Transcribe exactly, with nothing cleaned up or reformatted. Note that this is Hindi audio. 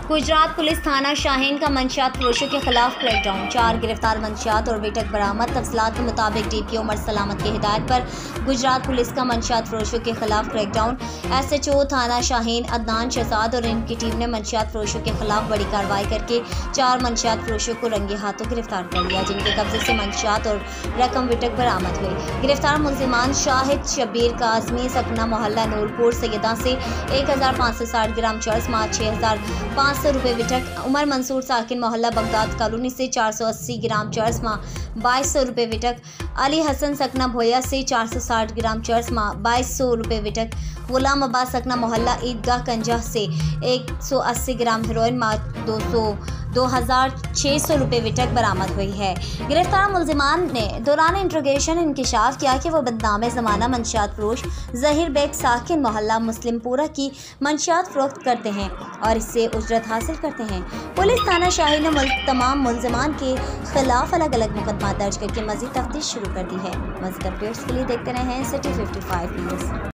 गुजरात पुलिस थाना शाहीन का मंशियात फरोशों के खिलाफ क्रैकडाउन। चार गिरफ्तार मंशियात और बेटक बरामद। तफसीलात के मुताबिक डीपीओ उमर सलामत की हिदायत पर गुजरात पुलिस का मंशियात फरोशों के खिलाफ क्रैकडाउन। एसएचओ थाना शाहीन अदनान शहजाद और इनकी टीम ने मंशियात फरोशों के खिलाफ बड़ी कार्रवाई करके चार मंशियात फरोशों को रंगे हाथों गिरफ्तार कर लिया, जिनके कब्जे से मंशियात और रकम बेटक बरामद हुई। गिरफ्तार मुलजिमान शाहिद शब्बीर काजमी सकना मोहल्ला नूरपुर सैयदा से एक हज़ार पाँच सौ साठ ग्राम चर्स माँ छः हज़ार पाँच सौ रुपये विटक, उमर मंसूर साकिन मोहल्ला बगदाद कॉलोनी से चार सौ अस्सी ग्राम चर्स माँ बाईस सौ रुपये विटक, अली हसन सकना भोया से चार सौ साठ ग्राम चर्स माँ बाईस सौ रुपये विटक, गुलाम अब्बास सकना मोहल्ला ईदगाह कंजा से एक सौ अस्सी ग्राम हेरोइन माँ दो सौ दो हज़ार छः सौ रुपये विटक बरामद हुई है। गिरफ्तार मुलजिमान ने दौरान इंट्रोगेशन इंकशाफ किया कि वो बदनाम ज़माना मंशियात फरोश जहीर बेग साकिन मोहल्ला मुस्लिमपुरा की मंशियात फरोख्त करते हैं और इससे उजरत हासिल करते हैं। पुलिस थाना शाही ने मुल, तमाम मुलजिमान के खिलाफ अलग अलग मुकदमा दर्ज करके मजीद तफ्तीश शुरू कर दी है। मज़ीद अपडेट्स के लिए देखते रहें सिटी फिफ्टी फाइव न्यूज़।